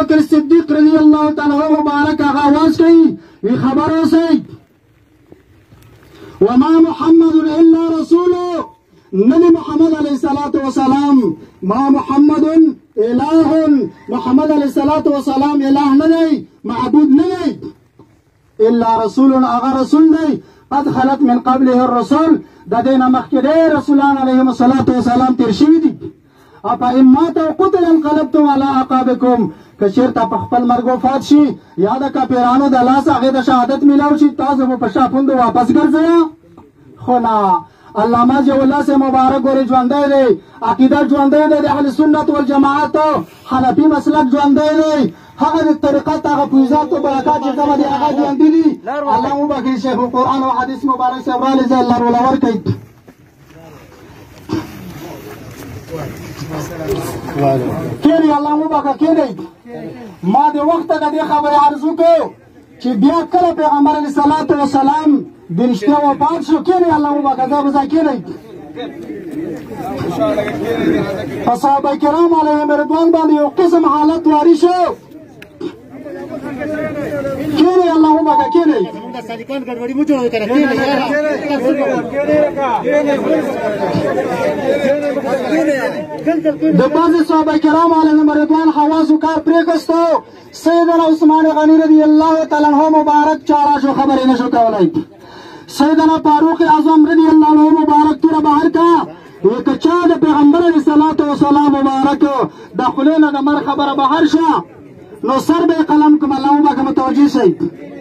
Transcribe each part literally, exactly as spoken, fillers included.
بکر صدیق رضی اللہ تعالی عنہ مبارک آواز کی یہ خبروں سے وما محمد الا رسول نبی محمد علیہ الصلوۃ والسلام ما محمد الہ محمد علیہ الصلوۃ والسلام الہ نہیں معبود نہیں الا رسول اغا رسول نہیں قد خلت من قبله الرسول د دینه مخکې رسولان علیهم الصلوۃ والسلام تیر شوي دي اپا امات او قتل انقلبتم علی عقابکم کچیرته په خپل مرګ وفات شي یا د کاپیرانو د لاس هغه د شهادت میلاو شي تاسو په شاپوند واپس ګرځئ خو نه علامه جو الله سے مبارک ور ژوندی دی عقیده ژوندی دی د اهل سنت والجماعت حنفي مسلک ژوندی دی هغه د طریقت هغه فیضات او برکات چې کومه دي هغه ژوندی دي الله مبارک شیخ قرآن او حدیث مبارک سے ورال زه الله ولور کوي کېنی الله مبارک کېنی ما د وخت د دې خبرې عرض وکړو چې بیا کله پیغمبر علیه الصلاۃ والسلام د رښتیا وفات شو کېنی الله مبارک دا به کېنی په صحابه کرام علیهم رضوان باندې یو قسم حالت واري شو کېنی الله مبارک کېنی سالکان ګډوډي مو جوړ کړه د بعض صحابه کرام علیهم رضوان حواسو کار پرېږدستو سیدنا عثمان غنی رضی الله تعالی عنہ مبارک چاره شو خبرې نشو کولای سیدنا فاروق اعظم رضی الله عنه مبارک توره بهر کا یک چا د پیغمبر علیه الصلاۃ والسلام مبارک د خلینو د مر خبره بهر شه نو سر به قلم کوم الله مبارک متوجه شي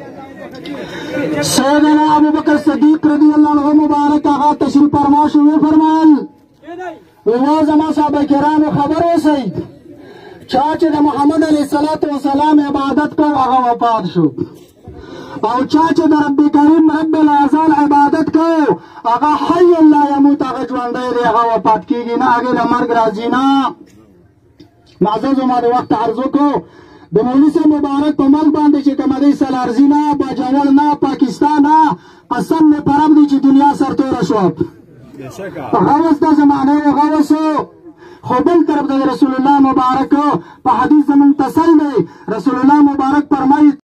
سیدنا ابو بکر صدیق رضی الله عنه مبارک هغه تشریف فرما شو فرمایل وی زما صحابه کرامو خبر اوسئ چا چې د محمد علیه الصلاۃ والسلام عبادت کو هغه وفات شو او چا چې د رب کریم رب العزال عبادت کو هغه حی لا یموت هغه ژوندی دی هغه وفات کیږي نه هغې له مرګ راځي نه معززو ما د وخت عرض وکړو د مولوي صاحب مبارک په ملک باندې چې کومه دی سلارزي نه باجوړ نه پاکستان نه قسم مې په رب دی چې دنیا سرتوره شوه هغه اوس دا زمانه هغه اوس خو بل طرف د رسول الله مبارک په حدیث زمون تصل دی رسول الله مبارک فرمایي